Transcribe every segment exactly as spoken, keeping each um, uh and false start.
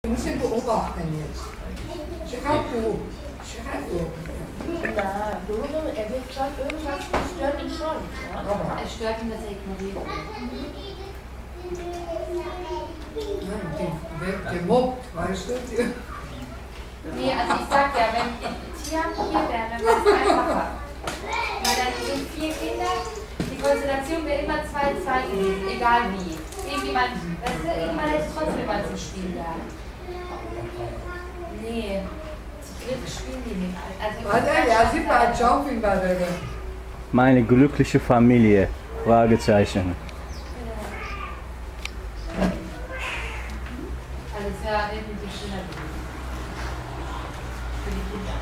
Wir müssen beobachten jetzt. Schreib du. Schreib du. Na, du, er wird schon, irgendwas stört ihn schon. Ja? Aber Es stört ihn, dass er ignoriert wird. ja, der wird gemobbt, weißt du? Nee, also ich sag ja, wenn Tian hier wäre, dann wäre es einfacher. Weil dann sind vier Kinder, die Konstellation wäre immer zwei zwei gewesen, egal wie. Irgendjemand, weißt du, irgendwann hätte trotzdem jemand zum Spielen da. Nee, zu dritt spielen die nicht. Also, Warte, ja, sieht man ein Jumping bei der. Meine glückliche Familie. Fragezeichen. Also es wäre irgendwie schöner gewesen. Für die Kinder.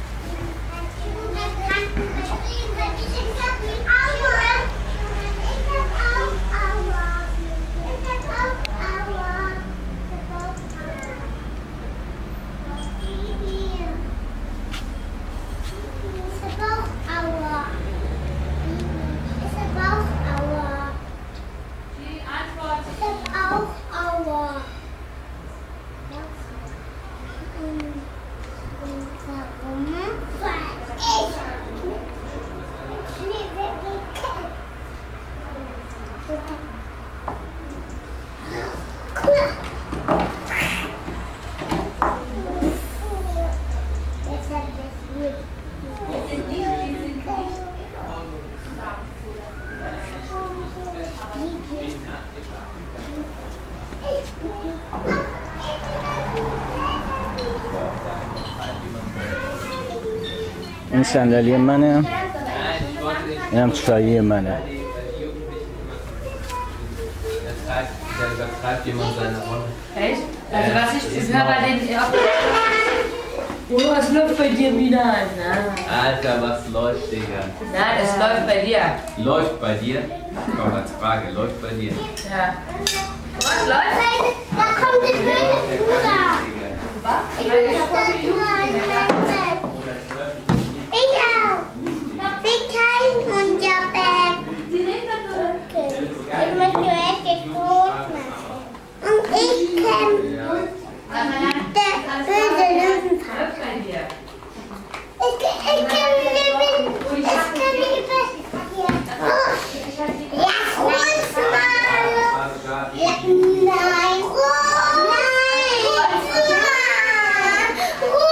Die Antwort ist auch Aua. Warum? Weil ich İnsan اليمنى يمشي اليمنى. Da übertreibt jemand seine Rolle. echt? Also was ich höre bei den... Oh, was läuft bei dir wieder? Na, Alter, was läuft, Digga? Nein, es läuft bei dir. Läuft bei dir? Komm als Frage, läuft bei dir? Ja. Was läuft? Da kommt die böse Bruder. Was? Ich will das Bett. Ich auch. Wir teilen unser Bett. Ich möchte richtig groß machen. Und ich kämpfe der böse Löwenfahrer. Läuft bei dir. Ich, ich kann nicht, ich kann nicht ja, hol's mal. Ja, nein. Nein.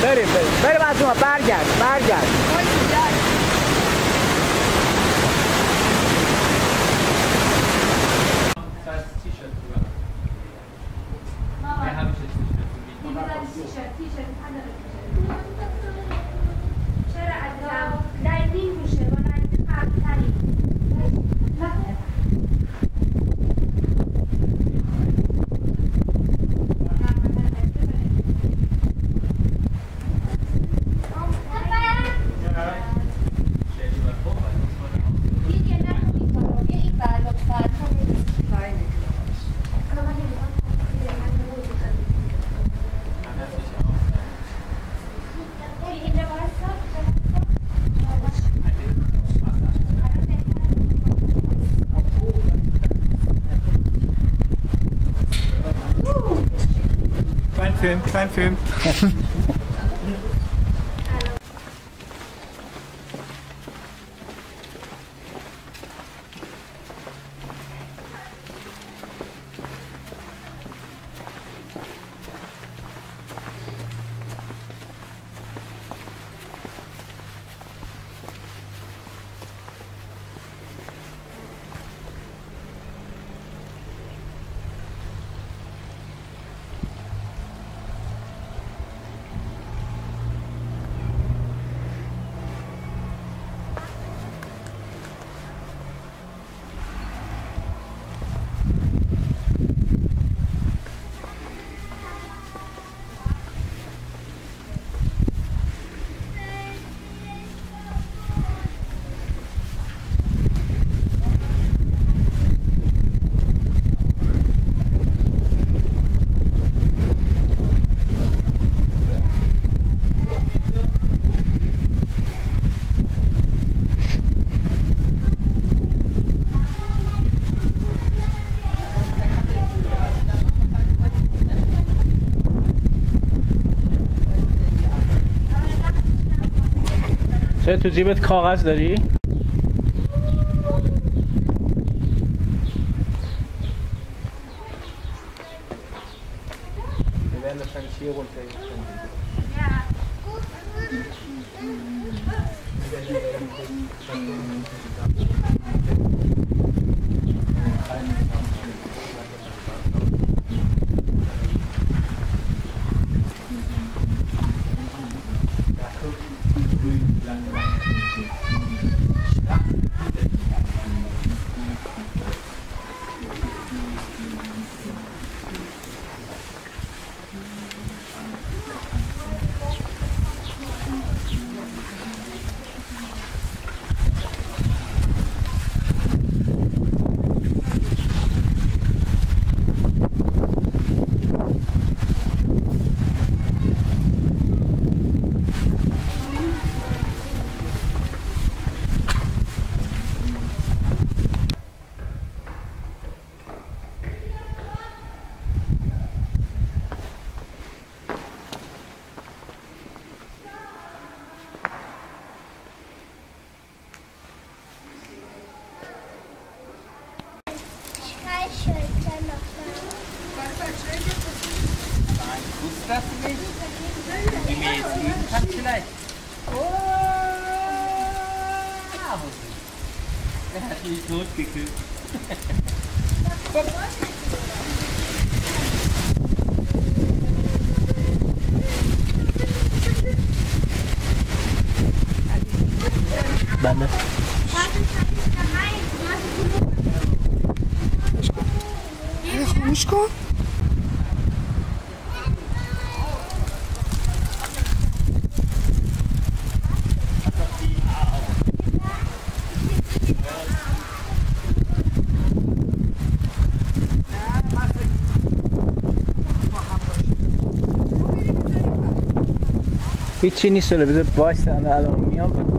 بریم بریم بریم از اون برگرد برگرد Film, klein Film. چه تو جیبت کاغذ داری؟ Das nicht. Die Mädchen hat vielleicht. Oh, er hat mich totgeküsst. بله. خاموش کن. هیچی نیست ولی بذار بایسته الان میام.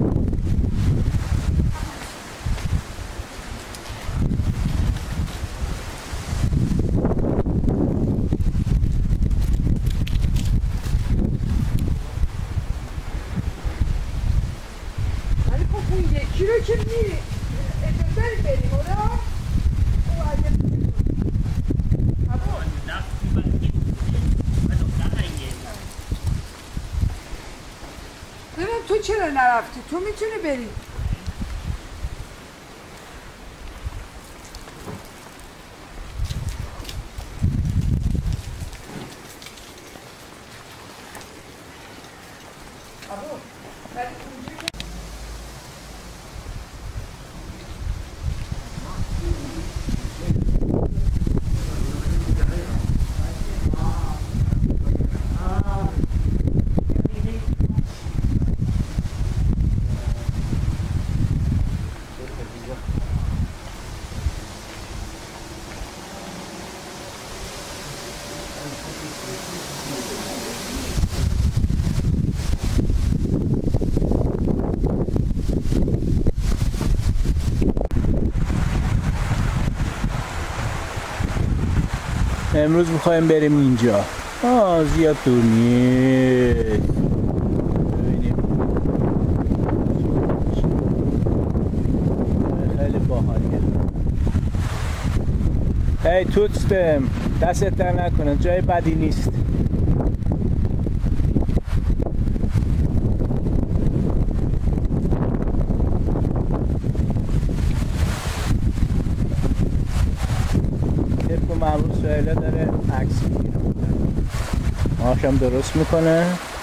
ولی خب اون یکی رو که میری اجازه بریم اونو او اگه ببین تو چرا نرفتی؟ تو میتونی بری. امروز میخوایم بریم اینجا. آه زیاد دور نیست. ببینیم خیلی باحالیه. هی توتستم دستت در نکنه، جای بدی نیست. طبق معمول سهیله داره عکس میگیره، ماشم درست میکنه.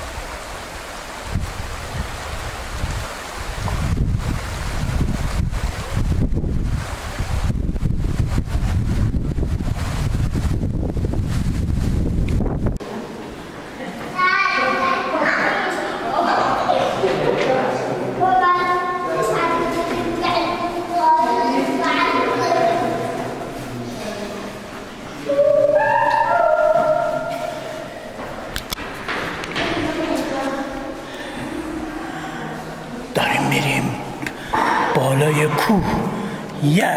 بالای کوه یا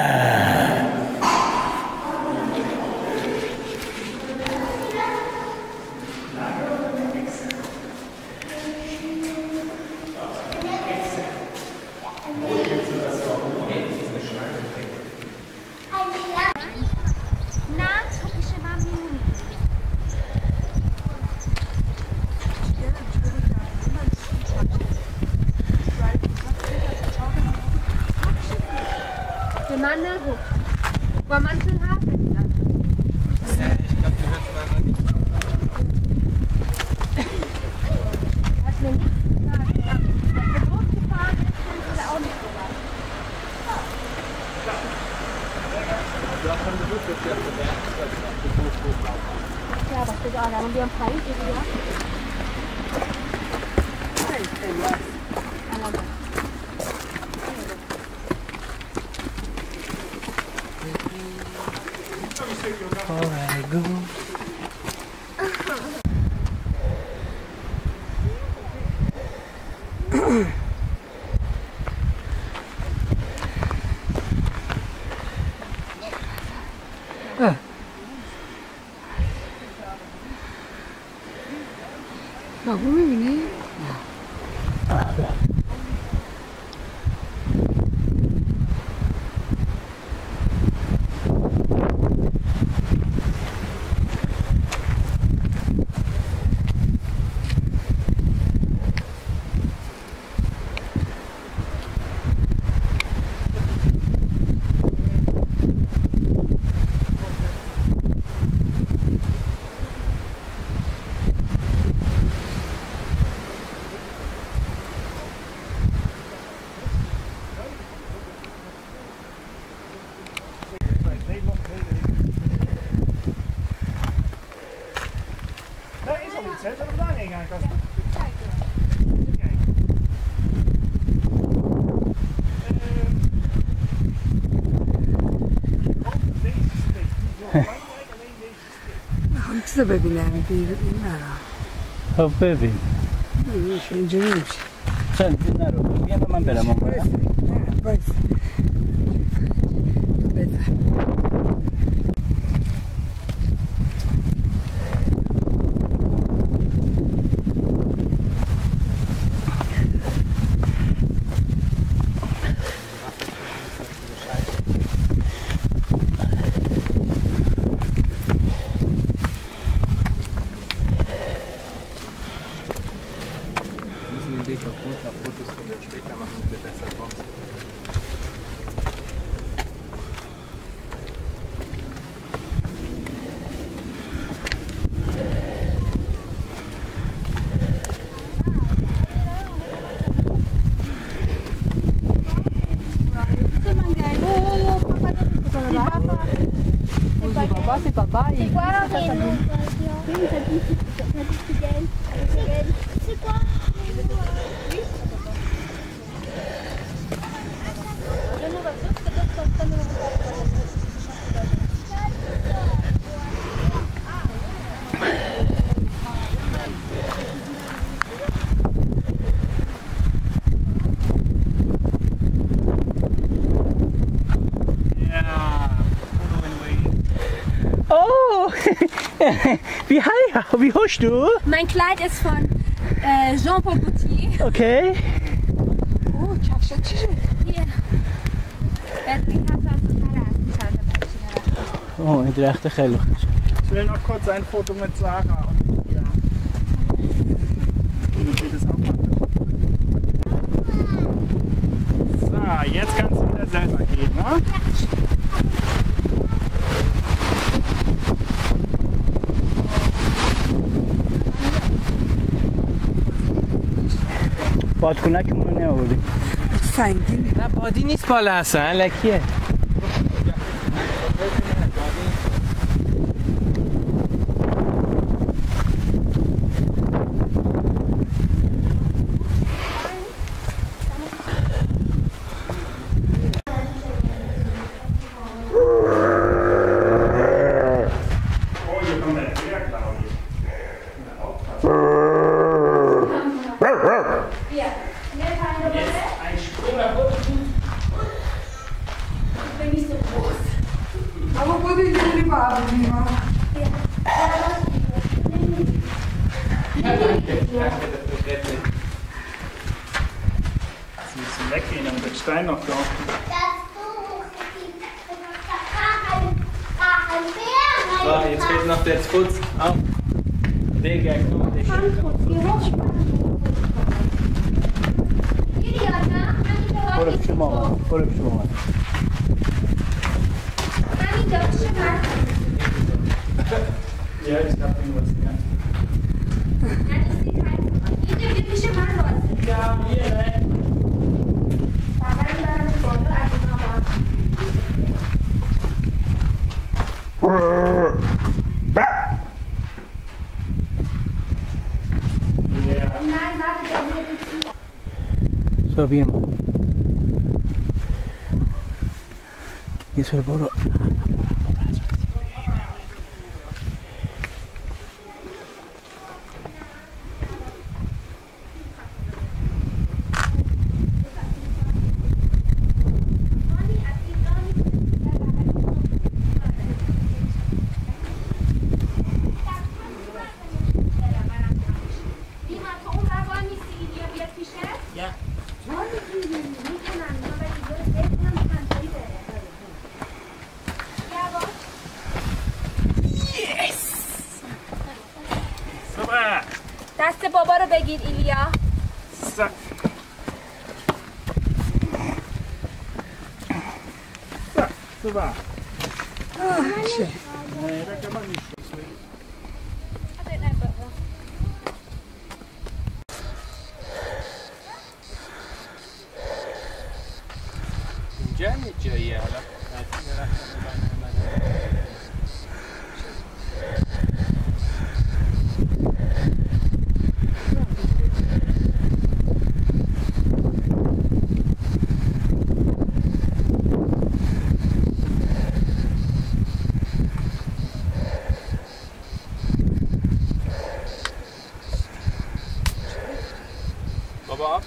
من نگو با من چون حرف بزنم Ja, was für alle. Und wir haben Preis, oder? Alright, go. بابا میبینی؟ میخوام چیزا ببینم این نرا. خب ببین اینجا نمیشه. چند نرو بیا من برم اون برم. باید بذار Weg auf runter, Fotos können wir später machen, wenn wir besser kommen. C'est papa, c'est quoi Reno? C'est quoi? Oh! Wie hi, wie heißt du? Mein Kleid ist von äh, Jean-Paul Gaultier. Okay. Oh, çarşı çiçeği. Hier. Ben bir hafta sonra Oh, in der echten Keller. Ich will noch kurz ein Foto mit Sarah. Und, ja. Ich will das auch machen. So, jetzt kannst du wieder selber gehen, ne? بادکنک اونو نمی‌آوردی. سنگین. نه بادی نیست بالا اصلا لکیه. Weggehen, dann wird Stein noch drauf. So, jetzt fehlt noch der Fuß. Auf. Digga, komm, der steht noch so. برو پیش مامان. برو پیش مامان. Ja, ich hab irgendwas, ja. Ja, hier, ne? So, bien. Jetzt برو. دست بابا رو بگیر ایلیا. Zack. Zack, super. Ah, schön. Nee, da kann man nicht schlussweg. اینجا یه جاییه حالا نتیجه رفتن بنا بابا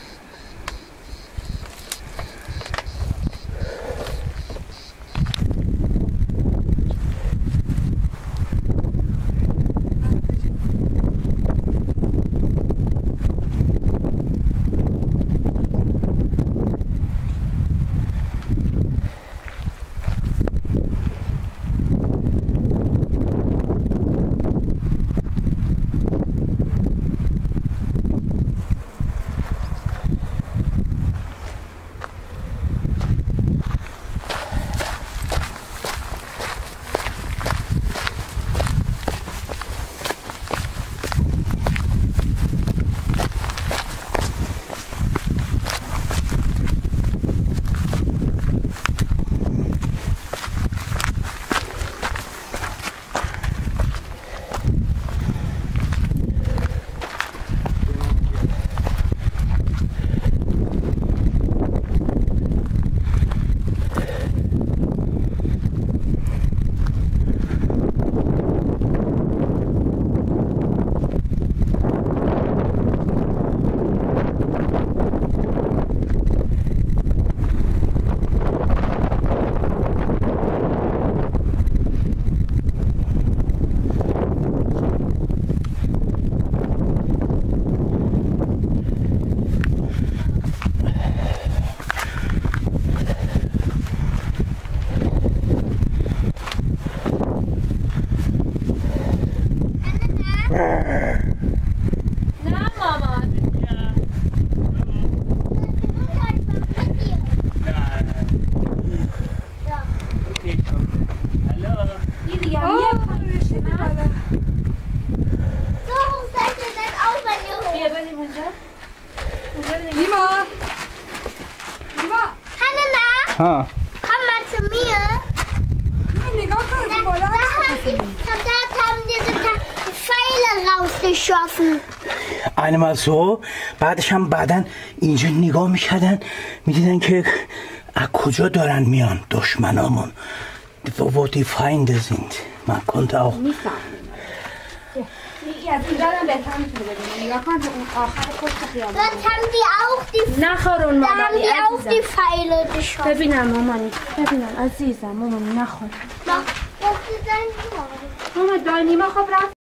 Lima! Lima! Hanna, ها komm mal zu mir. نگاه کن Da, که بالا da, haben die, da haben diese die Pfeile rausgeschossen. einmal so بعدش هم بعدن اینجا نگاه میکردن میدیدن که از کجا دارن میان دشمنامون wo die Feinde sind man konnte auch از اینجا هم بهتر میتونه ببینه نگاه کن اون آخر پشت خیابان Dort haben die auch die, نخورون da haben مامانی die auch die عزیزم Pfeile geschossen. ببینم مامانی ببینم عزیزم مامانی نخور Doch, das ist ein Wort. ماما دایما خب رفت